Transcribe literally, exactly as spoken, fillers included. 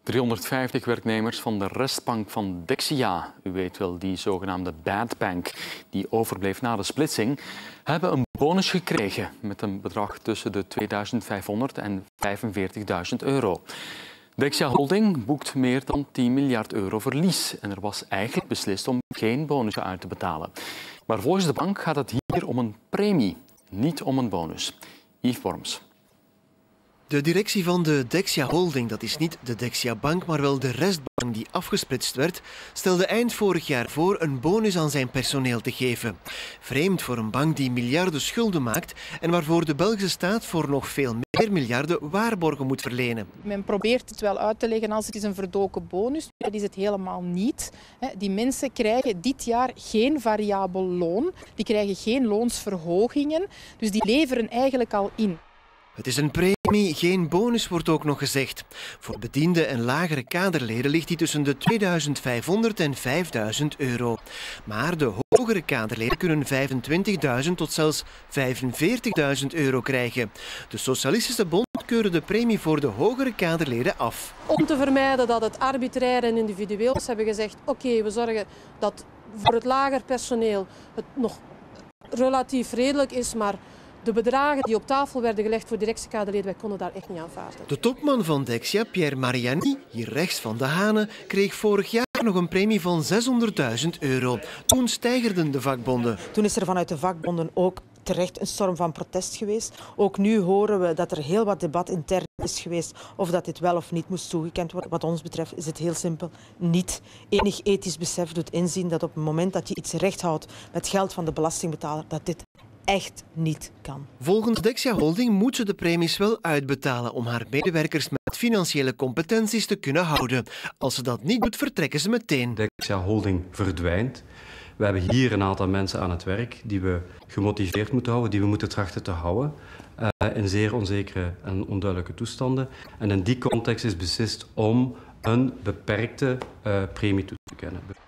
driehonderdvijftig werknemers van de restbank van Dexia, u weet wel, die zogenaamde bad bank die overbleef na de splitsing, hebben een bonus gekregen met een bedrag tussen de tweeduizend vijfhonderd en vijfenveertigduizend euro. Dexia Holding boekt meer dan tien miljard euro verlies en er was eigenlijk beslist om geen bonussen uit te betalen. Maar volgens de bank gaat het hier om een premie, niet om een bonus. Yves Worms. De directie van de Dexia Holding, dat is niet de Dexia Bank, maar wel de restbank die afgesplitst werd, stelde eind vorig jaar voor een bonus aan zijn personeel te geven. Vreemd voor een bank die miljarden schulden maakt en waarvoor de Belgische staat voor nog veel meer miljarden waarborgen moet verlenen. Men probeert het wel uit te leggen als het is een verdoken bonus. Dat is het helemaal niet. Die mensen krijgen dit jaar geen variabel loon, die krijgen geen loonsverhogingen, dus die leveren eigenlijk al in. Het is een premie, geen bonus, wordt ook nog gezegd. Voor bedienden en lagere kaderleden ligt die tussen de tweeduizend vijfhonderd en vijfduizend euro. Maar de hogere kaderleden kunnen vijfentwintigduizend tot zelfs vijfenveertigduizend euro krijgen. De Socialistische Bond keurde de premie voor de hogere kaderleden af. Om te vermijden dat het arbitrair en individueel is, hebben we gezegd oké, okay, we zorgen dat voor het lager personeel het nog relatief redelijk is, maar de bedragen die op tafel werden gelegd voor directiekaderleden, wij konden daar echt niet aanvaarden. De topman van Dexia, Pierre Mariani, hier rechts van de Hane, kreeg vorig jaar nog een premie van zeshonderdduizend euro. Toen steigerden de vakbonden. Toen is er vanuit de vakbonden ook terecht een storm van protest geweest. Ook nu horen we dat er heel wat debat intern is geweest of dat dit wel of niet moest toegekend worden. Wat ons betreft is het heel simpel niet. Enig ethisch besef doet inzien dat op het moment dat je iets recht houdt met geld van de belastingbetaler, dat dit echt niet kan. Volgens Dexia Holding moet ze de premies wel uitbetalen om haar medewerkers met financiële competenties te kunnen houden. Als ze dat niet doet, vertrekken ze meteen. Dexia Holding verdwijnt. We hebben hier een aantal mensen aan het werk die we gemotiveerd moeten houden, die we moeten trachten te houden uh, in zeer onzekere en onduidelijke toestanden. En in die context is beslist om een beperkte uh, premie toe te kennen.